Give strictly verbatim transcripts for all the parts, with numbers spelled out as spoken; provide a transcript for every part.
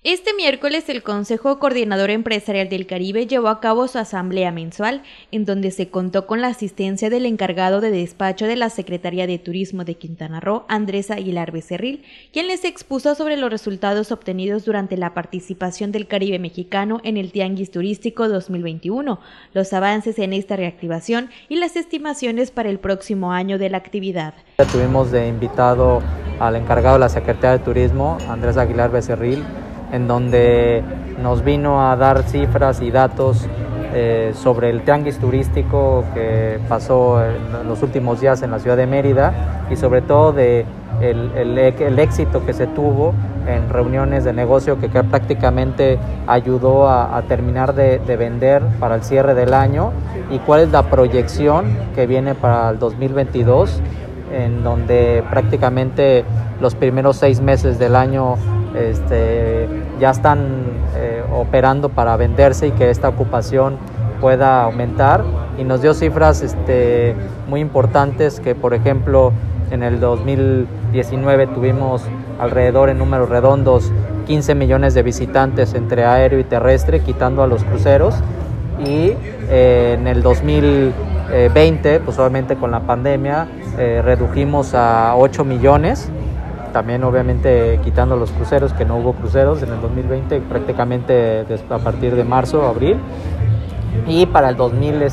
Este miércoles el Consejo Coordinador Empresarial del Caribe llevó a cabo su asamblea mensual, en donde se contó con la asistencia del encargado de despacho de la Secretaría de Turismo de Quintana Roo, Andrés Aguilar Becerril, quien les expuso sobre los resultados obtenidos durante la participación del Caribe mexicano en el Tianguis Turístico dos mil veintiuno, los avances en esta reactivación y las estimaciones para el próximo año de la actividad. Tuvimos de invitado al encargado de la Secretaría de Turismo, Andrés Aguilar Becerril, en donde nos vino a dar cifras y datos eh, sobre el tianguis turístico que pasó en los últimos días en la ciudad de Mérida y sobre todo de el, el, el éxito que se tuvo en reuniones de negocio que, que prácticamente ayudó a, a terminar de, de vender para el cierre del año y cuál es la proyección que viene para el dos mil veintidós, en donde prácticamente los primeros seis meses del año Este, ya están eh, operando para venderse y que esta ocupación pueda aumentar, y nos dio cifras este, muy importantes que, por ejemplo, en el dos mil diecinueve tuvimos alrededor, en números redondos, quince millones de visitantes entre aéreo y terrestre, quitando a los cruceros, y eh, en el dos mil veinte, pues obviamente con la pandemia, eh, redujimos a ocho millones. También obviamente quitando los cruceros, que no hubo cruceros en el dos mil veinte, prácticamente a partir de marzo, abril. Y para el dos mil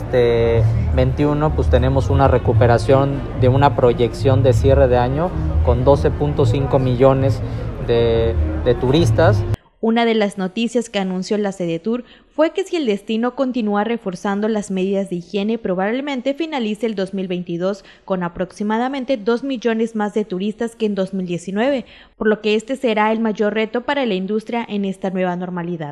veintiuno pues tenemos una recuperación de una proyección de cierre de año con doce punto cinco millones de, de turistas. Una de las noticias que anunció la Sedetur fue que si el destino continúa reforzando las medidas de higiene, probablemente finalice el dos mil veintidós con aproximadamente dos millones más de turistas que en dos mil diecinueve, por lo que este será el mayor reto para la industria en esta nueva normalidad.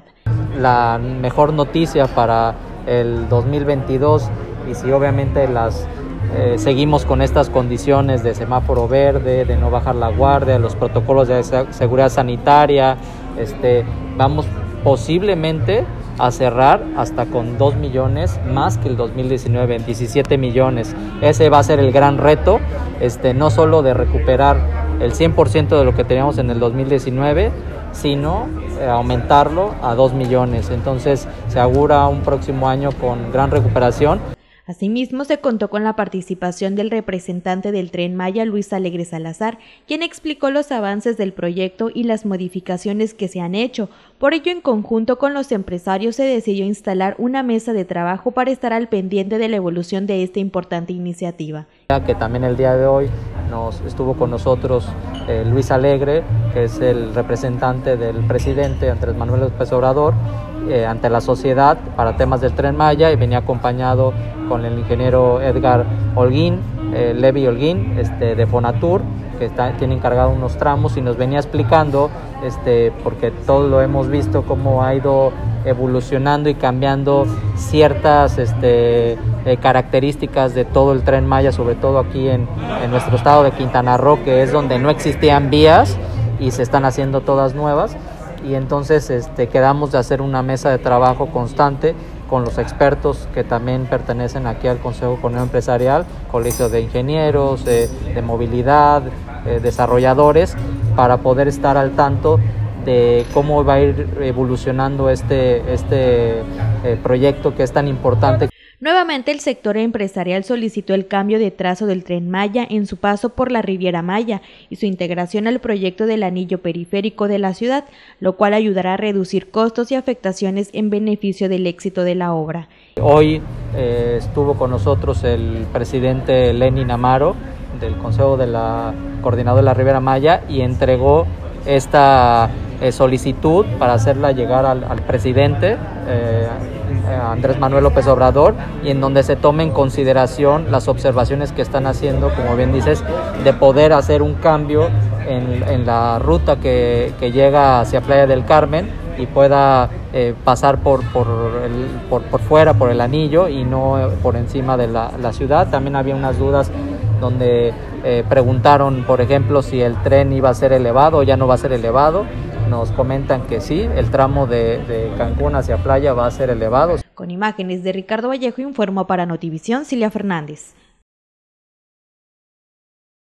La mejor noticia para el dos mil veintidós, y si obviamente las eh, seguimos con estas condiciones de semáforo verde, de no bajar la guardia, los protocolos de seguridad sanitaria, Este, vamos posiblemente a cerrar hasta con dos millones más que el dos mil diecinueve, diecisiete millones. Ese va a ser el gran reto, este, no solo de recuperar el cien por ciento de lo que teníamos en el dos mil diecinueve, sino eh, aumentarlo a dos millones. Entonces se augura un próximo año con gran recuperación. Asimismo, se contó con la participación del representante del Tren Maya, Luis Alegre Salazar, quien explicó los avances del proyecto y las modificaciones que se han hecho. Por ello, en conjunto con los empresarios, se decidió instalar una mesa de trabajo para estar al pendiente de la evolución de esta importante iniciativa. Que también el día de hoy nos estuvo con nosotros eh, Luis Alegre, que es el representante del presidente Andrés Manuel López Obrador, eh, ante la sociedad para temas del Tren Maya, y venía acompañado con el ingeniero Edgar Holguín, eh, Levi Holguín, este, de Fonatur, que está, tiene encargado unos tramos, y nos venía explicando, este, porque todos lo hemos visto, cómo ha ido evolucionando y cambiando ciertas este, eh, características de todo el Tren Maya, sobre todo aquí en, en nuestro estado de Quintana Roo, que es donde no existían vías y se están haciendo todas nuevas. Y entonces este, quedamos de hacer una mesa de trabajo constante con los expertos que también pertenecen aquí al Consejo Coordinador Empresarial, Colegio de Ingenieros, eh, de Movilidad, eh, desarrolladores, para poder estar al tanto de cómo va a ir evolucionando este, este eh, proyecto que es tan importante. Nuevamente, el sector empresarial solicitó el cambio de trazo del Tren Maya en su paso por la Riviera Maya y su integración al proyecto del anillo periférico de la ciudad, lo cual ayudará a reducir costos y afectaciones en beneficio del éxito de la obra. Hoy eh, estuvo con nosotros el presidente Lenin Amaro del Consejo de la Coordinador de la Riviera Maya y entregó esta eh, solicitud para hacerla llegar al, al presidente eh, Andrés Manuel López Obrador, y en donde se tome en consideración las observaciones que están haciendo, como bien dices, de poder hacer un cambio en, en la ruta que, que llega hacia Playa del Carmen y pueda eh, pasar por, por, el, por, por fuera, por el anillo, y no por encima de la, la ciudad. También había unas dudas donde eh, preguntaron, por ejemplo, si el tren iba a ser elevado o ya no va a ser elevado. Nos comentan que sí, el tramo de, de Cancún hacia Playa va a ser elevado. Con imágenes de Ricardo Vallejo, informó para Notivisión Cilia Fernández.